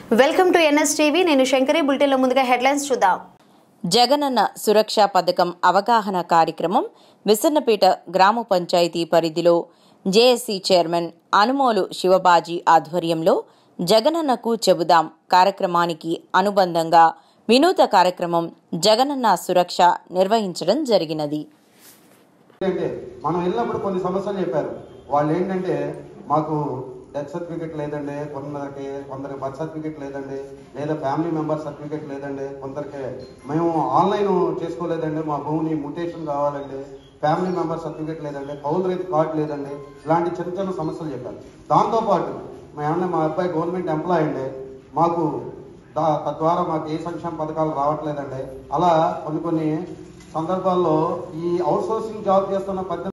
Welcome to NS TV నేను శంకరి బులెటిన్లో ముందుగా హెడ్లైన్స్ చూద్దాం. జగనన సురక్ష పథకం అవగాహన కార్యక్రమం విసన్నపేట గ్రామ పంచాయతీ పరిధిలో జేఏసీ చైర్మన్ అనుమోలు శివబాజీ ఆధ్వర్యంలో జగనన్నకు చెబుదాం కార్యక్రమానికి అనుబంధంగా వినూత కార్యక్రమం జగనన్న సురక్ష నిర్వహించడం జరిగినది. మనం వెళ్ళినప్పుడు కొన్ని సమస్యలు చెప్పారు. వాళ్ళు ఏంటంటే మాకు డెత్ సర్టిఫికేట్ లేదండి, కొందరికి బర్త్ సర్టిఫికేట్ లేదండి, లేదా ఫ్యామిలీ మెంబర్ సర్టిఫికేట్ లేదండి, కొందరికి మేము ఆన్లైన్ చేసుకోలేదండి, మా భూమిని మ్యూటేషన్ కావాలండి, ఫ్యామిలీ మెంబర్ సర్టిఫికేట్ లేదండి, కౌలు రైతు కార్డు లేదండి, ఇలాంటి చిన్న చిన్న సమస్యలు చెప్పారు. దాంతోపాటు మా అబ్బాయి గవర్నమెంట్ ఎంప్లాయ్ అండి, మాకు తద్వారా మాకు ఏ సంక్షేమ పథకాలు రావట్లేదండి. అలా కొన్ని సందర్భాల్లో ఈ అవుట్ సోర్సింగ్ జాబ్ చేస్తున్న